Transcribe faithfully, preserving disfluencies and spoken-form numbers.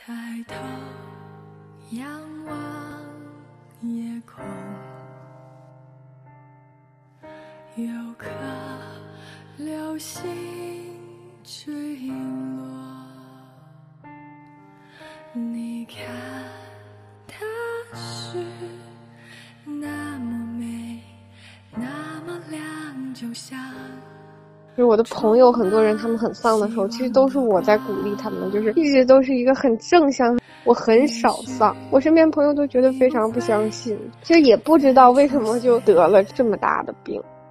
抬头仰望夜空，有颗流星坠落，你看它是那么美，那么亮，就像就是我的朋友很多人他们很丧的时候，其实都是我在鼓励他们，就是一直都是一个很正向。我很少丧，我身边朋友都觉得非常不相信，其实也不知道为什么就得了这么大的病。